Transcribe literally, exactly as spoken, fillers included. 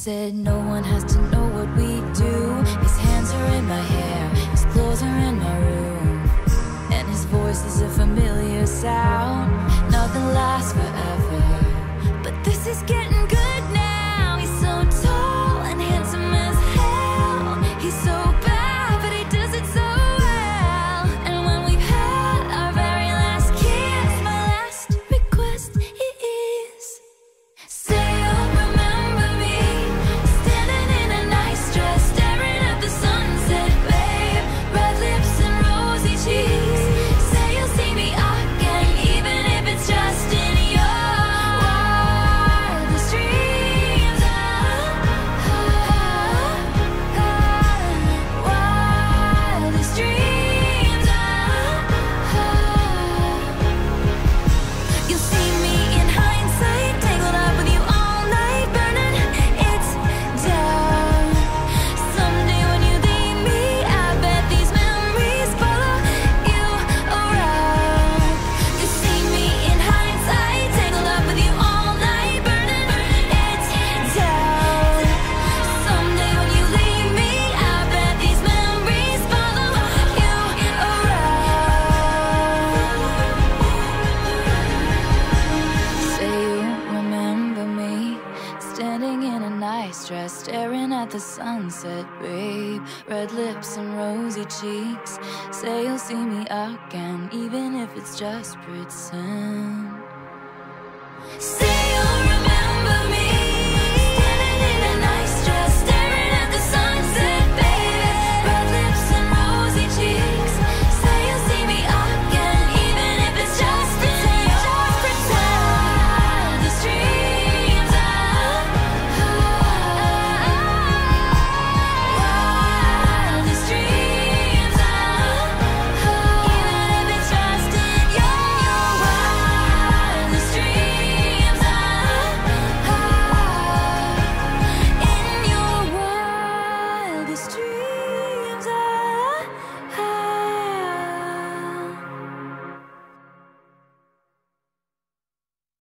said no one has to know what we do. His hands are in my hair, his clothes are in my room, and his voice is a familiar sound. Nothing lasts forever, but this is getting good now. He's so tall and handsome as hell. He's so bad, but he does it so well. And when we've had our very last kiss, my last request is, say you'll remember me, standing in a nice dress, staring at the sunset, babe. Red lips and rosy cheeks. Say you'll see me again, even if it's just in your wildest dreams. Ah, ah, ah, wildest dreams. Ah, ah. You'll see me in hindsight, tangled up with you all night, burning it down. Someday when you leave me, I bet these memories follow you around. You'll see me in hindsight, tangled up with you all night, burning it down. Someday when you leave me, I bet these memories follow you around. Say you remember me, standing in a nice dress, staring at the sunset, babe. Red lips and rosy cheeks. Say you'll see me again, even if it's just pretend.